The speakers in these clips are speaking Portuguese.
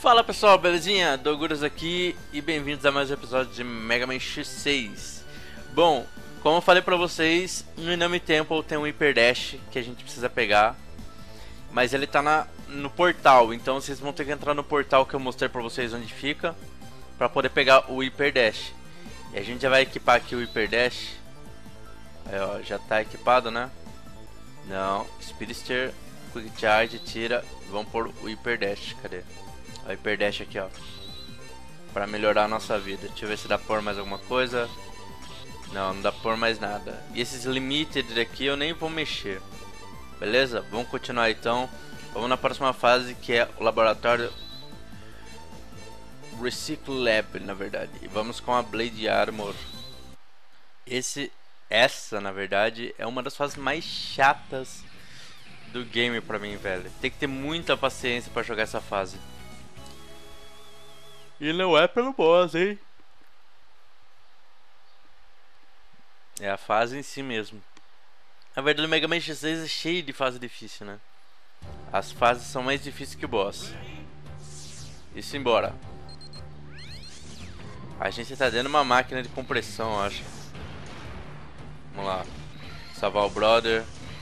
Fala pessoal, belezinha? Doguras aqui e bem-vindos a mais um episódio de Mega Man X6. Bom, como eu falei pra vocês, no Inami Temple tem um Hyper Dash que a gente precisa pegar, mas ele tá no portal, então vocês vão ter que entrar no portal que eu mostrei pra vocês onde fica, pra poder pegar o Hyper Dash. E a gente já vai equipar aqui o Hyper Dash. Aí, ó, já tá equipado, né? Não, Speedster, Quick Charge, tira, vamos pôr o Hyper Dash, cadê? O Hyper Dash aqui, ó, pra melhorar a nossa vida. Deixa eu ver se dá pra pôr mais alguma coisa. Não, não dá pra pôr mais nada. E esses Limited aqui eu nem vou mexer. Beleza? Vamos continuar então. Vamos na próxima fase, que é o laboratório Recycle Lab, na verdade. E vamos com a Blade Armor. Essa, na verdade, é uma das fases mais chatas do game pra mim, velho. Tem que ter muita paciência pra jogar essa fase. E não é pelo boss, hein? É a fase em si mesmo. Na verdade, o Mega Man X6 é cheio de fase difícil, né? As fases são mais difíceis que o boss. Isso embora. A gente tá dentro de uma máquina de compressão, eu acho. Vamos lá. Salvar o brother.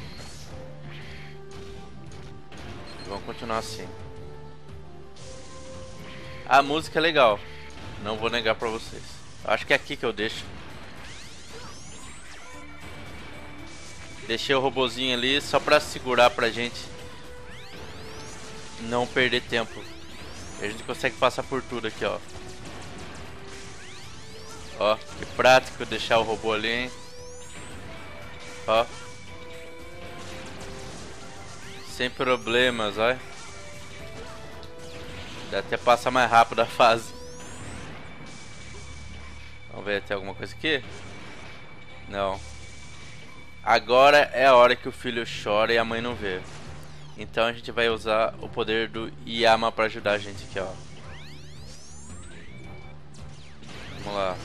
Vamos continuar assim. A música é legal, não vou negar pra vocês. Acho que é aqui que eu deixo. Deixei o robozinho ali só pra segurar pra gente não perder tempo. A gente consegue passar por tudo aqui, ó. Ó, que prático deixar o robô ali, hein? Ó. Sem problemas, ó. Dá até passar mais rápido a fase. Vamos ver, tem alguma coisa aqui? Não. Agora é a hora que o filho chora e a mãe não vê. Então a gente vai usar o poder do Yama pra ajudar a gente aqui, ó. Vamos lá.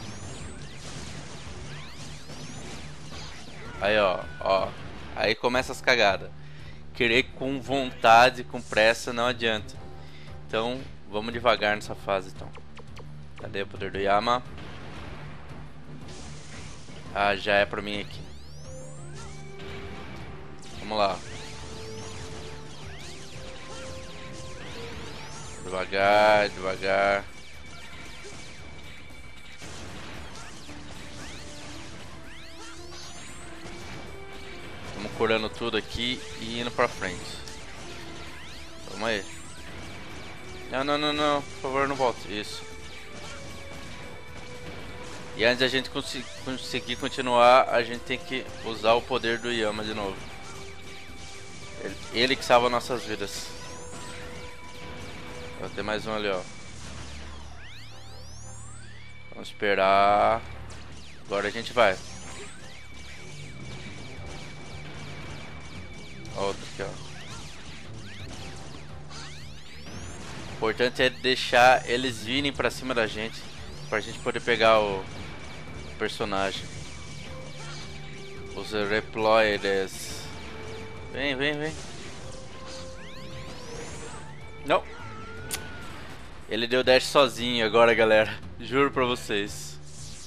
Aí, ó. Aí começa as cagadas. Querer com vontade, com pressa, não adianta. Então, vamos devagar nessa fase, então. Cadê o poder do Yama? Ah, já é pra mim aqui. Vamos lá. Devagar, devagar. Vamos curando tudo aqui e indo pra frente. Vamos aí. Não, por favor, não volte. Isso. E antes da gente conseguir continuar, a gente tem que usar o poder do Yama de novo. Ele que salva nossas vidas. Vai ter mais um ali, ó. Vamos esperar. Agora a gente vai. Outro aqui, ó. O importante é deixar eles virem pra cima da gente, pra gente poder pegar o personagem. Os Reploides. Vem. Não. Ele deu dash sozinho agora, galera. Juro pra vocês.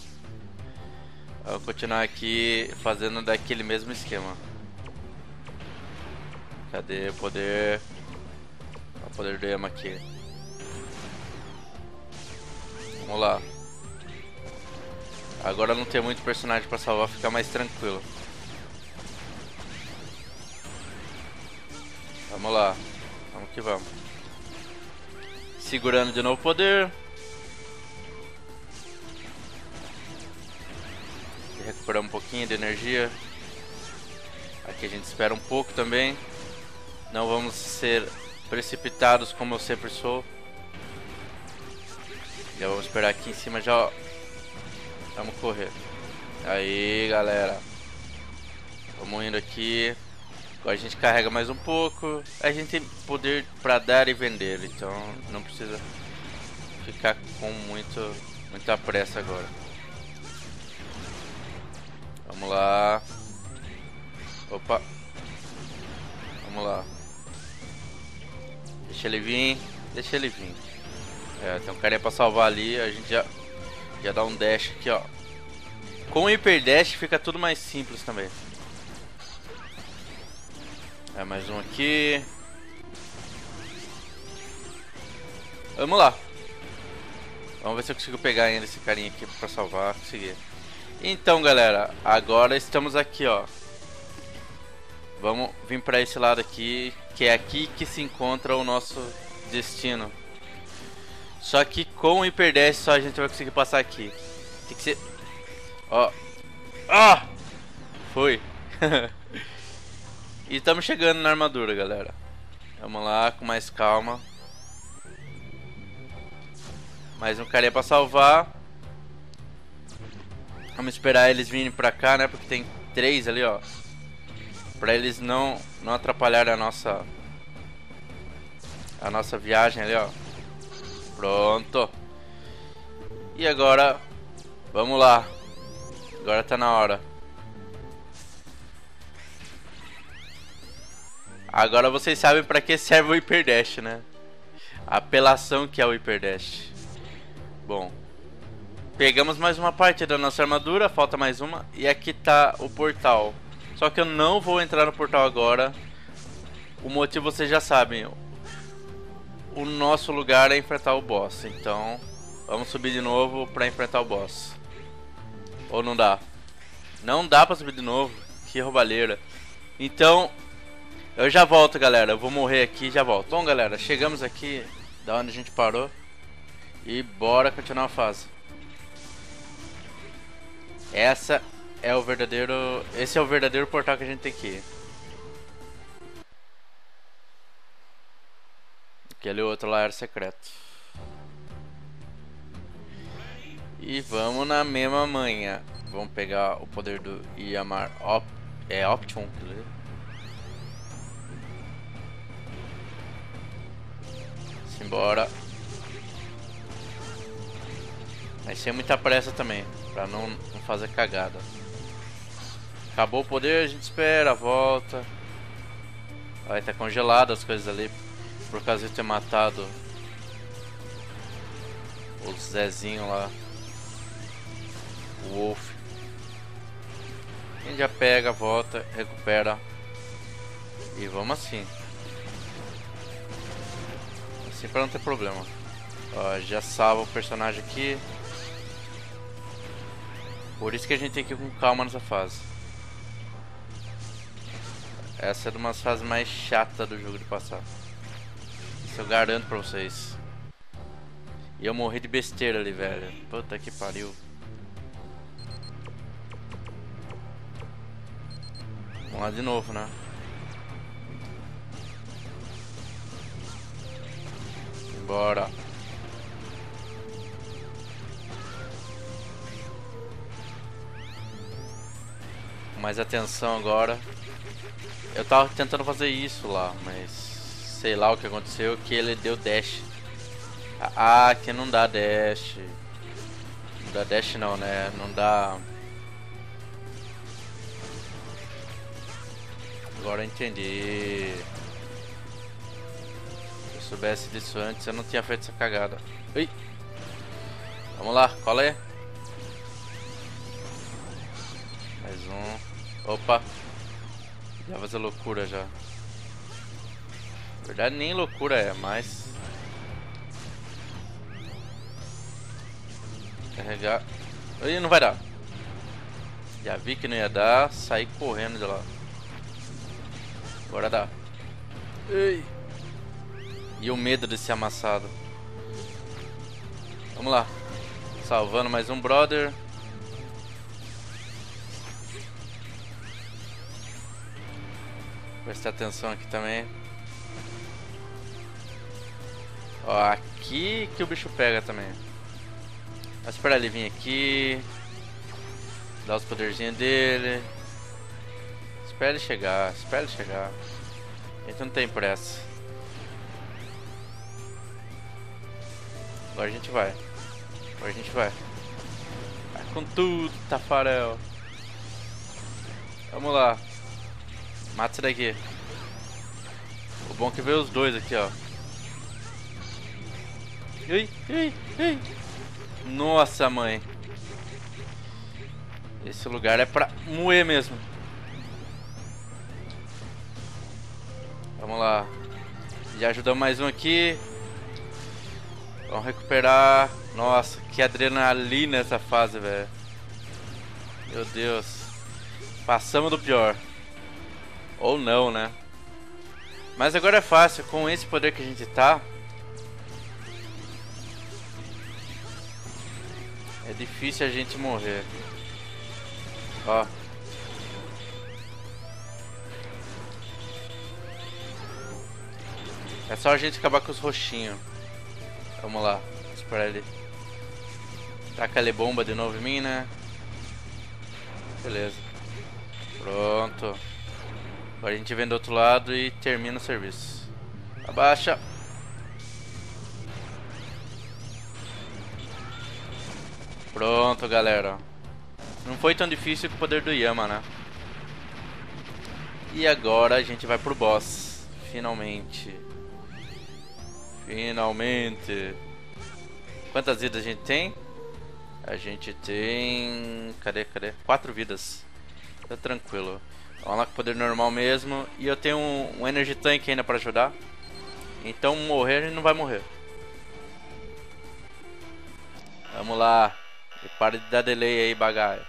Vou continuar aqui fazendo daquele mesmo esquema. Cadê o poder? O poder do Yama aqui. Vamos lá. Agora não tem muito personagem pra salvar, fica mais tranquilo. Vamos lá. Vamos que vamos. Segurando de novo o poder. Recuperar um pouquinho de energia. Aqui a gente espera um pouco também. Não vamos ser precipitados como eu sempre sou. Já vamos esperar aqui em cima já, ó. Vamos correr. Aí, galera. Vamos indo aqui. Agora a gente carrega mais um pouco. A gente tem poder pra dar e vender, então não precisa ficar com muita pressa agora. Vamos lá. Opa. Vamos lá. Deixa ele vir. É, tem um carinha pra salvar ali, a gente já dá um dash aqui, ó. Com o Hyper Dash fica tudo mais simples também. É, mais um aqui. Vamos lá. Vamos ver se eu consigo pegar ainda esse carinha aqui pra salvar. Consegui. Então, galera, agora estamos aqui, ó. Vamos vir pra esse lado aqui, que é aqui que se encontra o nosso destino. Só que com o Hyper Dash só a gente vai conseguir passar aqui. Tem que ser... Ó. Ah! Foi. E estamos chegando na armadura, galera. Vamos lá, com mais calma. Mais um carinha pra salvar. Vamos esperar eles virem pra cá, né? Porque tem 3 ali, ó. Pra eles não atrapalharem a nossa viagem ali, ó. Pronto. E agora, vamos lá. Agora tá na hora. Agora vocês sabem pra que serve o Hyper Dash, né? A apelação que é o Hyper Dash. Bom, pegamos mais uma parte da nossa armadura, falta mais uma. E aqui tá o portal. Só que eu não vou entrar no portal agora. O motivo vocês já sabem. O nosso lugar é enfrentar o boss. Então, vamos subir de novo pra enfrentar o boss. Ou não dá? Não dá pra subir de novo. Que roubalheira. Então, eu já volto, galera. Eu vou morrer aqui e já volto. Bom, galera, chegamos aqui da onde a gente parou. E bora continuar a fase. Esse é o verdadeiro portal que a gente tem que ir. Aquele outro lá era secreto. E vamos na mesma manha. Vamos pegar o poder do Yamar Option. Simbora. Mas sem muita pressa também, pra não fazer cagada. Acabou o poder, a gente espera, volta. Vai tá congelado as coisas ali, por causa de ter matado o Zezinho lá, o Wolf. A gente já pega, volta, recupera. E vamos assim. Assim pra não ter problema. Ó, já salva o personagem aqui. Por isso que a gente tem que ir com calma nessa fase. Essa é uma das fases mais chatas do jogo de passar. Isso eu garanto pra vocês. E eu morri de besteira ali, velho. Puta que pariu. Vamos lá de novo, né? Bora. Mais atenção agora. Eu tava tentando fazer isso lá, mas sei lá o que aconteceu, que ele deu dash. Ah, que não dá dash. Não dá dash não, né? Não dá. Agora eu entendi. Se eu soubesse disso antes, eu não tinha feito essa cagada. Ui. Vamos lá, cola aí. Mais um. Opa. Já vai fazer loucura já. Na verdade nem loucura é, mas... Carregar. Ih, não vai dar. Já vi que não ia dar, saí correndo de lá. Agora dá. Ei. E o medo de ser amassado. Vamos lá. Salvando mais um brother. Prestar atenção aqui também. Ó, aqui que o bicho pega também. Vou esperar ele vir aqui. Dar os poderzinhos dele. Espera ele chegar, espera ele chegar. A gente não tem pressa. Agora a gente vai. Agora a gente vai. Vai com tudo, Tafarel. Vamos lá. Mata esse daqui. O bom é que veio os dois aqui, ó. Ai, ai, ai. Nossa, mãe. Esse lugar é pra moer mesmo. Vamos lá. Já ajudamos mais um aqui. Vamos recuperar. Nossa, que adrenalina essa fase, velho. Meu Deus. Passamos do pior. Ou não, né? Mas agora é fácil. Com esse poder que a gente tá, é difícil a gente morrer. Ó. É só a gente acabar com os roxinhos. Vamos lá. Esperar ele. Taca ali bomba de novo em mim, né? Beleza. Pronto. Agora a gente vem do outro lado e termina o serviço. Abaixa. Pronto, galera. Não foi tão difícil com o poder do Yama, né? E agora a gente vai pro boss. Finalmente. Finalmente. Quantas vidas a gente tem? A gente tem... Cadê? 4 vidas. Tá tranquilo. Vamos lá com o poder normal mesmo. E eu tenho um Energy Tank ainda pra ajudar. Então morrer a gente não vai morrer. Vamos lá. E para de dar delay aí, bagaio.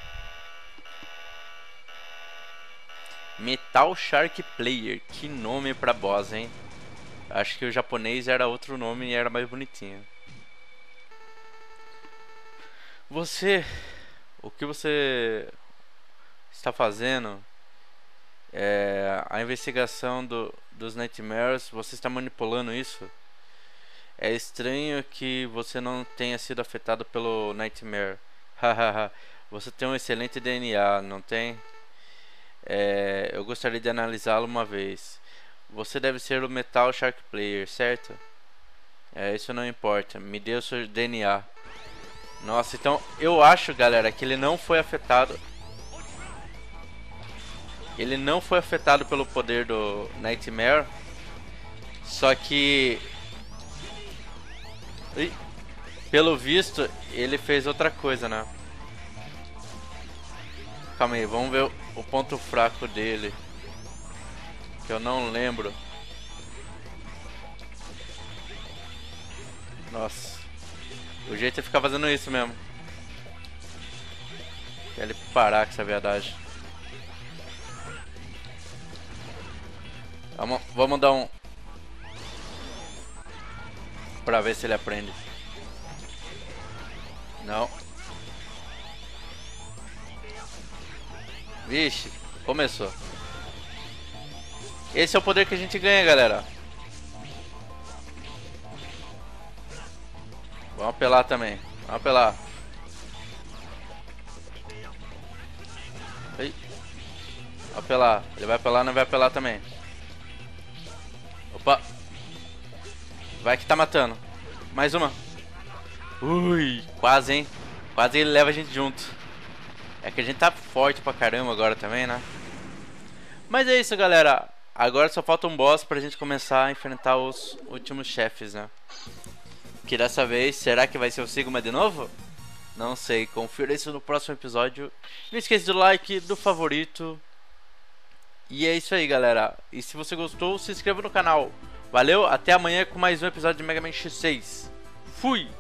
Metal Shark Player. Que nome pra boss, hein? Acho que o japonês era outro nome e era mais bonitinho. Você... O que você está fazendo? A investigação dos Nightmares. Você está manipulando isso? É estranho que você não tenha sido afetado pelo Nightmare. Hahaha. Você tem um excelente DNA, não tem? Eu gostaria de analisá-lo uma vez. Você deve ser o Metal Shark Player, certo? Isso não importa. Me dê o seu DNA. Nossa, então eu acho, galera, que ele não foi afetado. Ele não foi afetado pelo poder do Nightmare. Só que... pelo visto, ele fez outra coisa, né? Calma aí, vamos ver o ponto fraco dele. Que eu não lembro. Nossa. O jeito é ficar fazendo isso mesmo. Quer ele parar com essa viadagem. Vamos dar um... Pra ver se ele aprende. Não. Vixe, começou. Esse é o poder que a gente ganha, galera. Vamos apelar também. Vamos apelar. Vamos apelar. Ele vai apelar, não vai apelar também. Opa. Vai que tá matando. Mais uma. Ui, quase, hein. Quase ele leva a gente junto. É que a gente tá forte pra caramba agora também, né? Mas é isso, galera. Agora só falta um boss pra gente começar a enfrentar os últimos chefes, né? Que dessa vez, será que vai ser o Sigma de novo? Não sei, confira isso no próximo episódio. Não esqueça do like, do favorito. E é isso aí, galera. E se você gostou, se inscreva no canal. Valeu, até amanhã com mais um episódio de Mega Man X6. Fui!